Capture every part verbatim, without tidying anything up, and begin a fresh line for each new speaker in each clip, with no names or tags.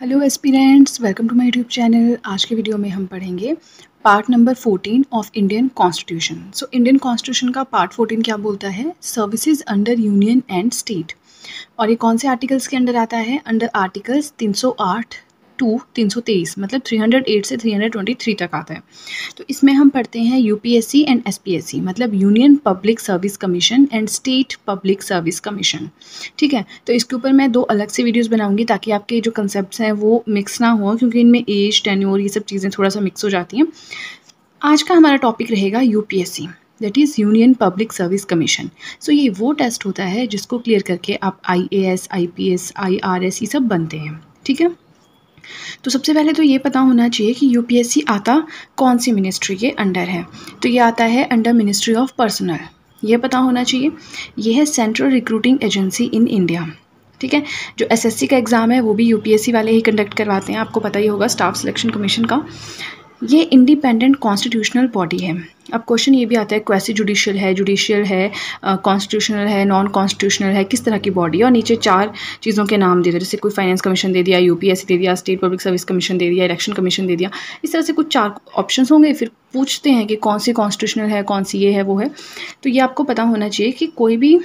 Hello aspirants, welcome to my YouTube channel. आज के video में हम पढ़ेंगे part number fourteen of Indian constitution. So Indian constitution का पार्ट फोर्टीन क्या बोलता है? Services under union and state. और ये कौन से आर्टिकल्स के अंडर आता है? अंडर आर्टिकल्स तीन सौ आठ टू तीन सौ तेईस, मतलब तीन सौ आठ से तीन सौ तेईस तक आता है। तो इसमें हम पढ़ते हैं यूपीएससी एंड एसपीएससी, मतलब union public service commission and state public service commission. ठीक है, तो इसके ऊपर मैं दो अलग से वीडियोस बनाऊंगी ताकि आपके जो कंसेप्ट्स हैं वो मिक्स ना हो, क्योंकि इनमें एज, टेन्योर, ये सब चीज़ें थोड़ा सा मिक्स हो जाती हैं। आज का हमारा टॉपिक रहेगा UPSC, that is union public service commission. So ये वो टेस्ट होता है जिसको क्लियर करके आप आईएएस, आईपीएस, आईआरएस ये सब बनते हैं। ठीक है, तो सबसे पहले तो ये पता होना चाहिए कि यूपीएससी आता कौन सी मिनिस्ट्री के अंडर है। तो ये आता है अंडर मिनिस्ट्री ऑफ पर्सनल, ये पता होना चाहिए। ये है central recruiting agency in India. ठीक है, जो एसएससी का एग्ज़ाम है वो भी यूपीएससी वाले ही कंडक्ट करवाते हैं, आपको पता ही होगा, स्टाफ सिलेक्शन कमीशन का। ये इंडिपेंडेंट कॉन्स्टिट्यूशनल बॉडी है। अब क्वेश्चन ये भी आता है क्वेसी जुडिशियल है, जुडिशियल है, कॉन्स्टिट्यूशनल है, नॉन कॉन्स्टिट्यूशनल है, किस तरह की बॉडी है। और नीचे चार चीज़ों के नाम दे दिए, जैसे कोई फाइनेंस कमीशन दे दिया, यूपीएससी दे दिया, स्टेट पब्लिक सर्विस कमीशन दे दिया, इलेक्शन कमीशन दे दिया। इस तरह से कुछ चार ऑप्शंस होंगे, फिर पूछते हैं कि कौन सी कॉन्स्टिट्यूशनल है, कौन सी ये है वो है। तो ये आपको पता होना चाहिए कि कोई भी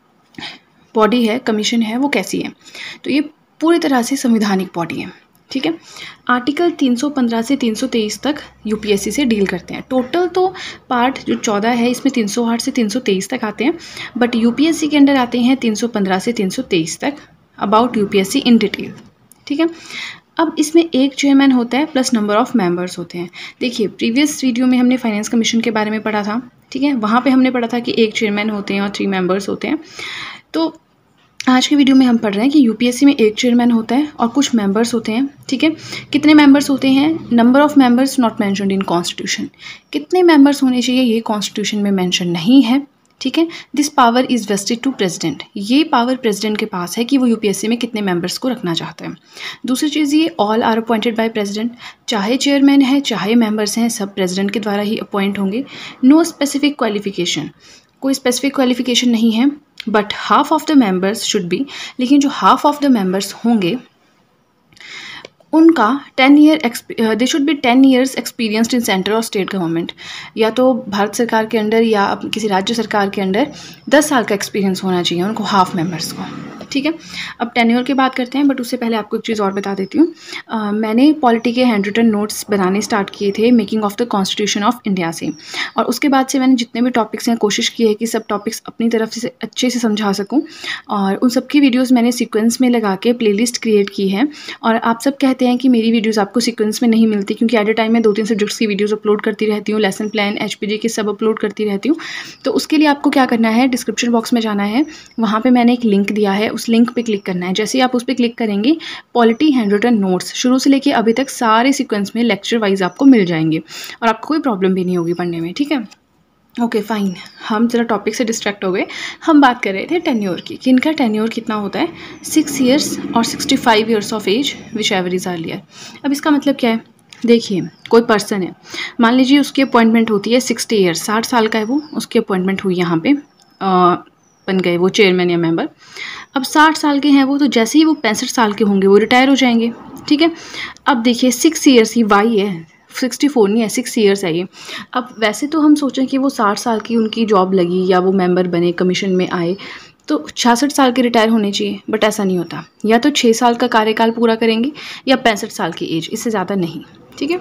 बॉडी है, कमीशन है, वो कैसी है। तो ये पूरी तरह से संवैधानिक बॉडी है। ठीक है, आर्टिकल तीन सौ पंद्रह से तीन सौ तेईस तक यूपीएससी से डील करते हैं। टोटल तो पार्ट जो चौदह है इसमें तीन सौ आठ से तीन सौ तेईस तक आते हैं, बट यूपीएससी के अंडर आते हैं तीन सौ पंद्रह से तीन सौ तेईस तक। About UPSC in detail. ठीक है, अब इसमें एक चेयरमैन होता है प्लस नंबर ऑफ मेंबर्स होते हैं। देखिए, प्रीवियस वीडियो में हमने फाइनेंस कमीशन के बारे में पढ़ा था। ठीक है, वहाँ पे हमने पढ़ा था कि एक चेयरमैन होते हैं और थ्री मेंबर्स होते हैं। तो आज के वीडियो में हम पढ़ रहे हैं कि यूपीएससी में एक चेयरमैन होता है और कुछ मेंबर्स होते हैं। ठीक है, कितने मेंबर्स होते हैं? Number of members not mentioned in constitution. कितने मेंबर्स होने चाहिए ये कॉन्स्टिट्यूशन में मेंशन नहीं है। ठीक है, this power is vested to president. ये पावर प्रेसिडेंट के पास है कि वो यूपीएससी में कितने मेंबर्स को रखना चाहता है। दूसरी चीज़, ये all are appointed by president. चाहे चेयरमैन है चाहे मेंबर्स हैं, सब प्रेसिडेंट के द्वारा ही अपॉइंट होंगे। नो स्पेसिफिक क्वालिफिकेशन, कोई स्पेसिफिक क्वालिफिकेशन नहीं है, but half of the members should be. लेकिन जो हाफ ऑफ द मेंबर्स होंगे उनका ten year they should be ten years experienced in central और स्टेट गवर्नमेंट। या तो भारत सरकार के अंडर या किसी राज्य सरकार के अंडर दस साल का एक्सपीरियंस होना चाहिए उनको, हाफ मेंबर्स को। ठीक है, अब टेन्योर की बात करते हैं, बट उससे पहले आपको एक चीज़ और बता देती हूँ। मैंने पॉलिटी के हैंड रिटन नोट्स बनाने स्टार्ट किए थे making of the constitution of India से, और उसके बाद से मैंने जितने भी टॉपिक्स हैं कोशिश की है कि सब टॉपिक्स अपनी तरफ से अच्छे से समझा सकूँ, और उन सब की वीडियोज़ मैंने सीक्वेंस में लगा के प्लेलिस्ट क्रिएट की है। और आप सब कहते हैं कि मेरी वीडियोज़ आपको सीक्वेंस में नहीं मिलती, क्योंकि एट ए टाइम मैं दो तीन सब्जेक्ट्स की वीडियोज़ अपलोड करती रहती हूँ, लेसन प्लान, एचपीजी के सब अपलोड करती रहती हूँ। तो उसके लिए आपको क्या करना है, डिस्क्रिप्शन बॉक्स में जाना है, वहाँ पर मैंने एक लिंक दिया है, उस लिंक पर क्लिक करना है। जैसे ही आप उस पर क्लिक करेंगे, पॉलिटी हैंड रिटन नोट्स शुरू से लेके अभी तक सारे सीक्वेंस में लेक्चर वाइज आपको मिल जाएंगे और आपको कोई प्रॉब्लम भी नहीं होगी पढ़ने में। ठीक है, ओके फाइन, हम जरा टॉपिक से डिस्ट्रैक्ट हो गए। हम बात कर रहे थे टेन्योर की, कि इनका टेन्योर कितना होता है? सिक्स ईयर्स और sixty five years of age, whichever is earlier. अब इसका मतलब क्या है? देखिए, कोई पर्सन है, मान लीजिए उसकी अपॉइंटमेंट होती है सिक्सटी ईयर्स, साठ साल का है वो, उसकी अपॉइंटमेंट हुई यहाँ पे, आ, बन गए वो चेयरमैन या मेंबर। अब साठ साल के हैं वो, तो जैसे ही वो पैंसठ साल के होंगे वो रिटायर हो जाएंगे। ठीक है, अब देखिए सिक्स ईयर्स, ये वाई है, सिक्सटी फोर नहीं है, सिक्स ईयर्स है ये। अब वैसे तो हम सोचें कि वो साठ साल की उनकी जॉब लगी या वो मेंबर बने, कमीशन में आए, तो छियासठ साल के रिटायर होने चाहिए, बट ऐसा नहीं होता। या तो छः साल का कार्यकाल पूरा करेंगे या पैंसठ साल की एज, इससे ज़्यादा नहीं। ठीक है,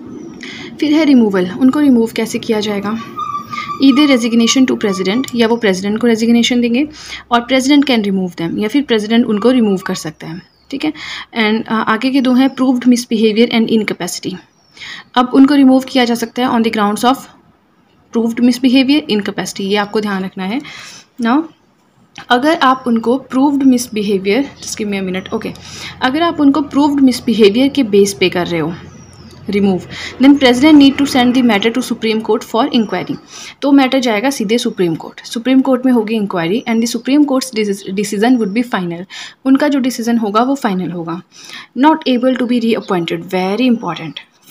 फिर है रिमूवल। उनको रिमूव कैसे किया जाएगा? ईदर रेजिग्नेशन टू प्रेसिडेंट, या वो प्रेसिडेंट को रेजिग्नेशन देंगे और प्रेसिडेंट कैन रिमूव देम, या फिर प्रेसिडेंट उनको रिमूव कर सकता है। ठीक है, एंड आगे के दो हैं प्रूव्ड मिसबिहेवियर एंड इनकैपेसिटी। अब उनको रिमूव किया जा सकता है on the grounds of proved misbehaviour, incapacity, ये आपको ध्यान रखना है। नाउ अगर आप उनको proved misbehaviour, just give me a minute, okay, अगर आप उनको प्रूव्ड मिसबिहेवियर के बेस पे कर रहे हो remove, then president need to send the matter to supreme court for inquiry. तो मैटर जाएगा सीधे सुप्रीम कोर्ट, सुप्रीम कोर्ट में होगी inquiry, and the supreme court's decision would be final. उनका जो डिसीजन होगा वो फाइनल होगा। Not able to be reappointed, very important,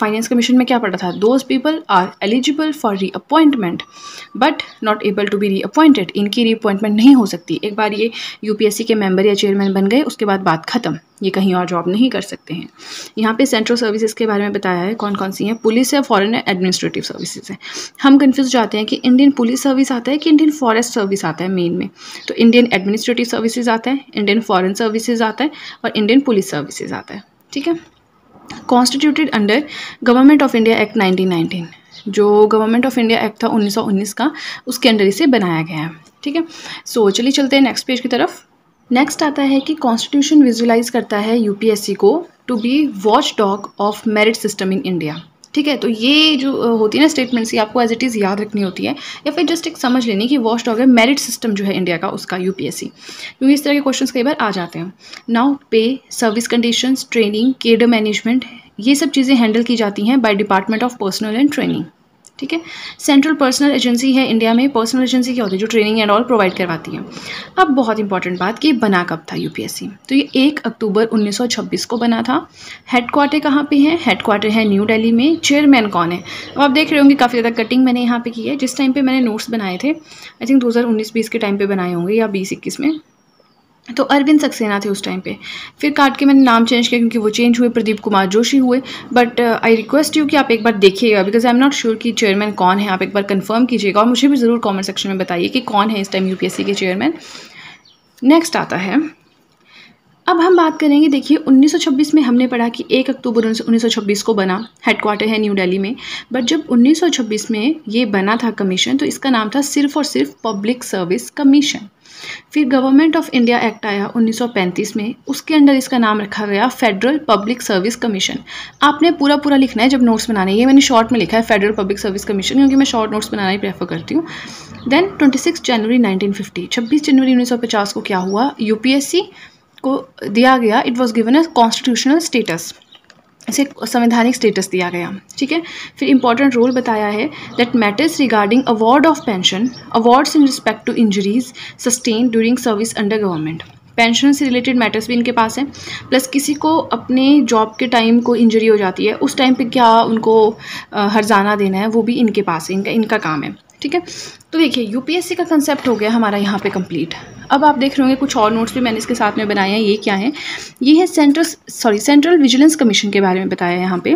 finance commission में क्या पढ़ा था, those people are eligible for reappointment but not able to be री अपॉइंटेड, इनकी री अपॉइंटमेंट नहीं हो सकती। एक बार ये यूपीएससी के मेंबर या चेयरमैन बन गए उसके बाद बात खत्म, ये कहीं और जॉब नहीं कर सकते हैं। यहाँ पे सेंट्रल सर्विसेज के बारे में बताया है कौन कौन सी हैं, पुलिस है, फॉरेन एडमिनिस्ट्रेटिव सर्विसेज है। हम कंफ्यूज जाते हैं कि इंडियन पुलिस सर्विस आता है कि इंडियन फॉरेस्ट सर्विस आता है मेन में, तो इंडियन एडमिनिस्ट्रेटिव सर्विसेज आता है, इंडियन फॉरेन सर्विसेज आता है और इंडियन पुलिस सर्विसेज आता है। ठीक है, constituted under government of India act nineteen nineteen, जो गवर्नमेंट ऑफ इंडिया एक्ट था उन्नीस सौ उन्नीस का, उसके अंडर इसे बनाया गया है। ठीक है, सो चलिए चलते हैं नेक्स्ट पेज की तरफ। नेक्स्ट आता है कि कॉन्स्टिट्यूशन विजुलाइज करता है यूपीएससी को to be watchdog of merit system in India. ठीक है, तो ये जो होती है ना स्टेटमेंट्स, ये आपको एज इट इज़ याद रखनी होती है या फिर जस्ट एक समझ लेनी कि वॉच डॉग है मेरिट सिस्टम जो है इंडिया का, उसका यूपीएससी, क्योंकि इस तरह के क्वेश्चंस कई बार आ जाते हैं। Now pay, service conditions, training, cadre management, ये सब चीज़ें हैंडल की जाती हैं by department of personnel and training. ठीक है, सेंट्रल पर्सनल एजेंसी है इंडिया में। पर्सनल एजेंसी क्या होती है, जो ट्रेनिंग एंड ऑल प्रोवाइड करवाती है। अब बहुत इंपॉर्टेंट बात कि बना कब था यूपीएससी, तो ये एक अक्टूबर उन्नीस सौ छब्बीस को बना था। हेडक्वार्टर कहाँ पे है, हेडक्वार्टर है न्यू दिल्ली में। चेयरमैन कौन है, अब आप देख रहे होंगे काफ़ी ज़्यादा कटिंग मैंने यहाँ पे की है। जिस टाइम पे मैंने नोट्स बनाए थे, आई थिंक दो हज़ार उन्नीस बीस के टाइम पे बनाए होंगे या बीस इक्कीस में, तो अरविंद सक्सेना थे उस टाइम पे। फिर काट के मैंने नाम चेंज किया क्योंकि वो चेंज हुए, प्रदीप कुमार जोशी हुए। बट आई रिक्वेस्ट यू कि आप एक बार देखिएगा, because I am not sure कि चेयरमैन कौन है, आप एक बार कंफर्म कीजिएगा और मुझे भी ज़रूर कमेंट सेक्शन में बताइए कि कौन है इस टाइम यूपीएससी के चेयरमैन। नेक्स्ट आता है, अब हम बात करेंगे, देखिए उन्नीस सौ छब्बीस में हमने पढ़ा कि एक अक्टूबर उन्नीस सौ छब्बीस को बना, हेडक्वार्टर है न्यू दिल्ली में। बट जब उन्नीस सौ छब्बीस में ये बना था कमीशन, तो इसका नाम था सिर्फ और सिर्फ पब्लिक सर्विस कमीशन। फिर गवर्नमेंट ऑफ इंडिया एक्ट आया उन्नीस सौ पैंतीस में, उसके अंडर इसका नाम रखा गया फेडरल पब्लिक सर्विस कमीशन। आपने पूरा पूरा लिखना है जब नोट्स बनाने, ये मैंने शॉर्ट में लिखा है फेडरल पब्लिक सर्विस कमीशन, क्योंकि मैं शॉर्ट नोट्स बनाना ही प्रेफर करती हूँ। देन छब्बीस जनवरी नाइनटीन फिफ्टी, छब्बीस जनवरी उन्नीस सौ पचास को क्या हुआ, यूपीएससी को दिया गया, it was given a constitutional status, इसे संवैधानिक स्टेटस दिया गया। ठीक है, फिर इंपॉर्टेंट रोल बताया है that matters regarding award of pension, awards in respect to injuries sustain during service under government, pension से रिलेटेड मैटर्स भी इनके पास हैं। प्लस किसी को अपने जॉब के टाइम को इंजरी हो जाती है, उस टाइम पे क्या उनको हर्जाना देना है, वो भी इनके पास है, इनका इनका काम है। ठीक है, तो देखिए यूपीएससी का कंसेप्ट हो गया हमारा यहाँ पे कंप्लीट। अब आप देख रहे होंगे कुछ और नोट्स भी मैंने इसके साथ में बनाए हैं। ये क्या है, ये है central sorry central vigilance commission के बारे में बताया है यहाँ पे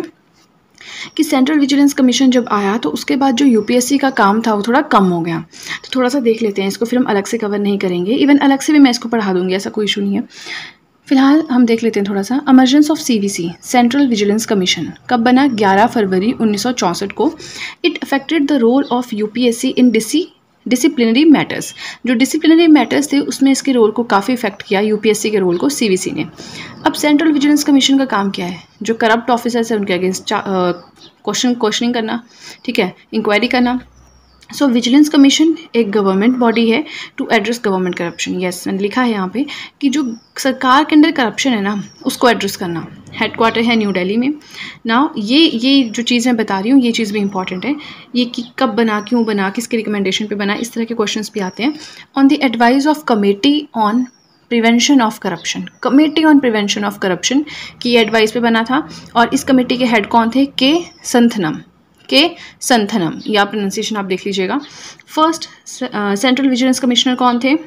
कि सेंट्रल विजिलेंस कमीशन जब आया तो उसके बाद जो यूपीएससी का काम था वो थोड़ा कम हो गया। तो थोड़ा सा देख लेते हैं इसको, फिर हम अलग से कवर नहीं करेंगे, इवन अलग से भी मैं इसको पढ़ा दूंगी, ऐसा कोई इशू नहीं है। फिलहाल हम देख लेते हैं थोड़ा सा। Emergence of CVC, central vigilance commission, कब बना, ग्यारह फरवरी उन्नीस सौ चौंसठ को। It affected the role of UPSC in disci disciplinary matters, जो डिसिप्लिनरी मैटर्स थे उसमें इसके रोल को काफ़ी इफेक्ट किया, यूपीएससी के रोल को सीवीसी ने। अब सेंट्रल विजिलेंस कमीशन का काम क्या है, जो करप्ट ऑफिसर्स है उनके अगेंस्ट क्वेश्चन क्वेश्चनिंग करना, ठीक है, इंक्वायरी करना। सो विजिलेंस कमीशन एक गवर्नमेंट बॉडी है to address government corruption. Yes, मैंने लिखा है यहाँ पे कि जो सरकार के अंदर करप्शन है ना, उसको एड्रेस करना। हेडक्वार्टर है न्यू दिल्ली में। नाउ ये ये जो चीज़ मैं बता रही हूँ, ये चीज़ भी इंपॉर्टेंट है, ये कि कब बना, क्यों बना, किसके रिकमेंडेशन पे बना, इस तरह के क्वेश्चंस भी आते हैं। On the advice of committee on prevention of corruption, committee on prevention of corruption की एडवाइस पे बना था। और इस कमेटी के हेड कौन थे, के संथनम, के संथनम, या प्रोनाउंसिएशन आप देख लीजिएगा। फर्स्ट सेंट्रल विजिलेंस कमिश्नर कौन थे,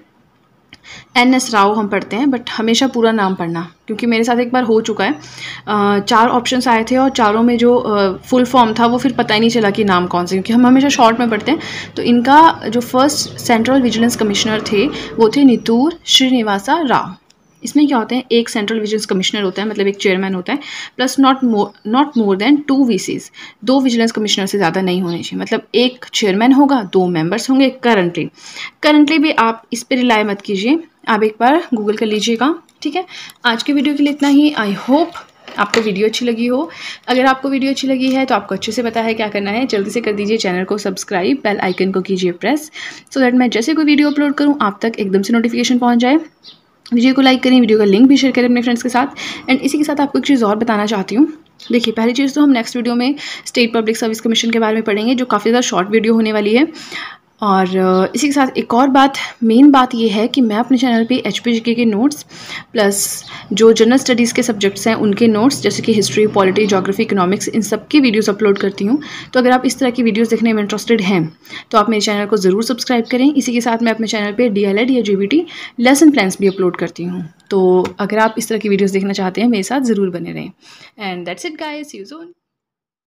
एन एस राव हम पढ़ते हैं, बट हमेशा पूरा नाम पढ़ना, क्योंकि मेरे साथ एक बार हो चुका है। uh, चार ऑप्शंस आए थे और चारों में जो फुल uh, फॉर्म था वो फिर पता ही नहीं चला कि नाम कौन से, क्योंकि हम हमेशा शॉर्ट में पढ़ते हैं। तो इनका जो फर्स्ट सेंट्रल विजिलेंस कमिश्नर थे वो थे नितूर श्रीनिवासा राव। इसमें क्या होते हैं, एक सेंट्रल विजिलेंस कमिश्नर होता है, मतलब एक चेयरमैन होता है, plus not more not more than two VCs, दो विजिलेंस कमिश्नर से ज़्यादा नहीं होने चाहिए, मतलब एक चेयरमैन होगा, दो मेंबर्स होंगे। करंटली करंटली भी आप इस पर रिलाई मत कीजिए, आप एक बार गूगल कर लीजिएगा। ठीक है, आज की वीडियो के लिए इतना ही। आई होप आपको वीडियो अच्छी लगी हो। अगर आपको वीडियो अच्छी लगी है तो आपको अच्छे से पता है क्या करना है, जल्दी से कर दीजिए चैनल को सब्सक्राइब, बेल आइकन को कीजिए प्रेस, सो दैट मैं जैसे कोई वीडियो अपलोड करूँ आप तक एकदम से नोटिफिकेशन पहुँच जाए। वीडियो को लाइक करें, वीडियो का लिंक भी शेयर करें अपने फ्रेंड्स के साथ। एंड इसी के साथ आपको एक चीज़ और बताना चाहती हूँ। देखिए, पहली चीज़ तो हम नेक्स्ट वीडियो में स्टेट पब्लिक सर्विस कमीशन के बारे में पढ़ेंगे, जो काफ़ी ज़्यादा शॉर्ट वीडियो होने वाली है। और अ, इसी के साथ एक और बात, मेन बात ये है कि मैं अपने चैनल पे एच पी जी के के नोट्स प्लस जो जनरल स्टडीज़ के सब्जेक्ट्स हैं उनके नोट्स जैसे कि हिस्ट्री, पॉलिटी, ज्योग्राफी, इकोनॉमिक्स, इन सब की वीडियोस अपलोड करती हूँ। तो अगर आप इस तरह की वीडियोस देखने में इंटरेस्टेड हैं तो आप मेरे चैनल को ज़रूर सब्सक्राइब करें। इसी के साथ मैं अपने चैनल पर डी एल एड या J B T lesson plans भी अपलोड करती हूँ। तो अगर आप इस तरह की वीडियोज़ देखना चाहते हैं मेरे साथ ज़रूर बने रहें। And that's it guys, see you soon.